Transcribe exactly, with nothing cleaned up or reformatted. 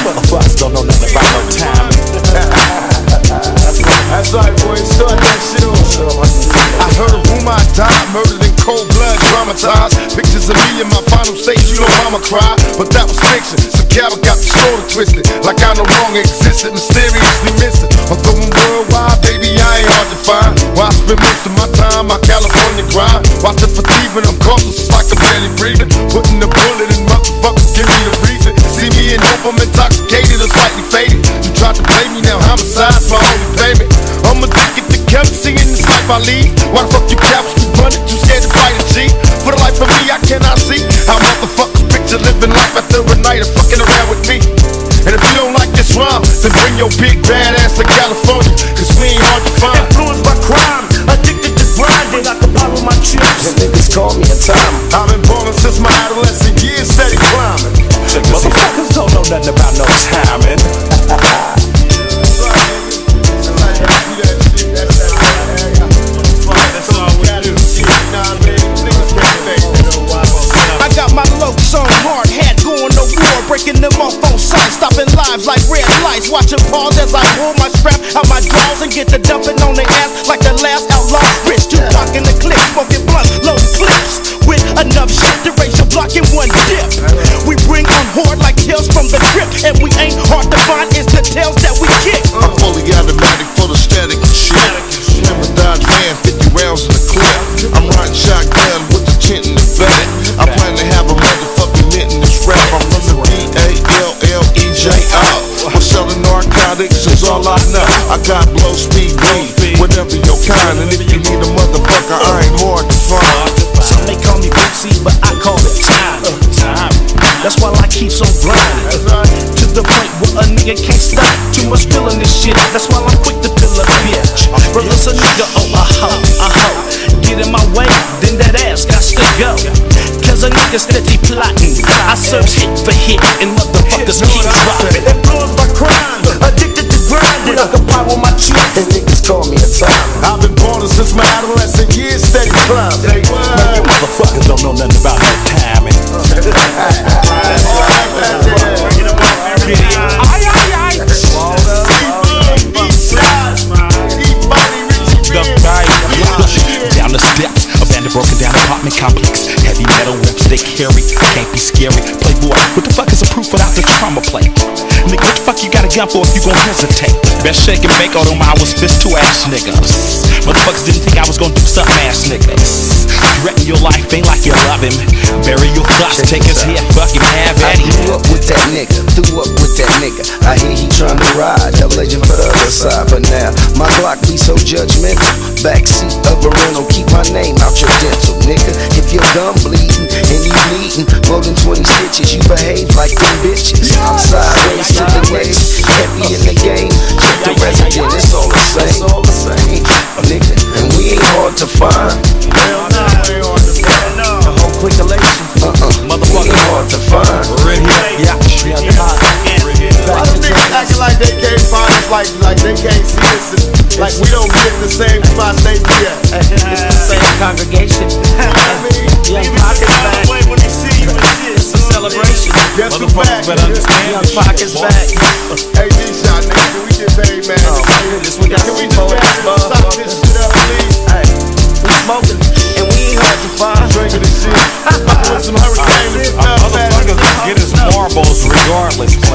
motherfuckers don't know nothing about no time. That's right, boy, start that shit off. I heard a rumor I died, murdered in cold blood, traumatized. Pictures of me in my final stage, you know mama cried. But that was fiction, some coward got the story twisted. Like I no longer existed, mysteriously missing. I'm going worldwide, baby, I ain't hard to find. Why I spend most of my time, my California grind. Watching for thieving, I'm cautious like I'm barely breathing. Putting the bullet in motherfuckers, give me the reason. See me in hope, I'm intoxicated or slightly faded. You tried to play me, now homicide's my only payment. I'm addicted to currency in this life I lead. Why the fuck you cowards too running, too scared to fight a G? For the life of me, I cannot see how motherfuckers picture living life after a night of fucking around with me. And if you don't like this rhyme, then bring your big bad ass to California, cause we ain't hard to find. Influenced by crime, addicted to grinding, I can follow my chips. And niggas call me a time. I've been ballin' since my adolescent years, steady climbing. Motherfuckers don't know nothing about no timing. I got my lokes on, hard hat, going to war, breaking them off on sight, stopping lives like red lights, watching pause as I pull my strap out my drawers and get to dumping on their ass like the last outlaw. Rich Tupac in the clip, smoking blunt, load clips with enough shit to raise your block in one dip. We bring on horde like tails from the grip, and we ain't hard to find, it's the tails that we kick. I'm fully automatic for the static and shit. Remember Dodge Van, fifty rounds in the clip. I'm riding shotgun with the tint in the back. I plan to have a motherfucking mint in this rap. I'm running D A L L E J R. I'm selling narcotics is all I know. I got blow speed weed, whatever your kind. And if you need a motherfucker, I ain't hard to find. Some may call me Bootsy, but I call it time. That's why I keep so grinding, to the point where a nigga can't stop. Too much feeling this shit, that's why I'm quick to fill a bitch. Brother's a nigga, oh a hoe, a hoe. Get in my way, then that ass got to go. Cause a nigga steady plotting, I serve hit for hit, and motherfuckers keep dropping. Influenced by crime, addicted to grinding, I can power my chips. And niggas call me a time. I've been ballin' since my adolescent years, steady climbing. Man, you motherfuckers don't know nothing about no timing. Down the steps, abandoned, broken down apartment complex. Heavy metal reps they carry, can't be scary. Playboy, what the fuck is a proof without the trauma plate? Nigga, what the fuck you got a gun for if you gon' hesitate? Best shake and bake, although I was fist to ass niggas. Motherfuckers didn't think I was gon' do something ass niggas. Threaten your life, ain't like you love him. Bury your thoughts, take his head, fuck him, have at him. I threw up with that nigga, threw up with that nigga. I hear he tryna ride, double agent for the other side. But now, my Glock be so judgmental. Backseat of a rental, keep my name out your dental, nigga. If your gum bleeding and you bleeding more than twenty stitches, you behave like them bitches. I'm sideways to the next, heavy in the game. Check the resident, it's all the same. It's all the same, nigga. And we ain't hard to find. Hell no, we ain't hard to find. The whole quick elation, uh-uh. Motherfucker, ain't hard to find. Red here, yeah, yeah, hot. Why the niggas acting like they can't find us, like, like they can't see us, like we don't get the same spots they be at? It's the same congregation. I mean, Young Pockets back. when they see you, It's a celebration. guess who's Motherfuckers back? better understand Young this shit, Pockets boy. back. Hey, D-Shot, nigga, can we get paid, man? Oh, this we got Can we some just poets, stop this motherfuckers. shit up, please? Hey, we smoking, and we ain't hard to find. Drinking this shit. With some hurricanes and stuff, man. Motherfuckers get his marbles regardless.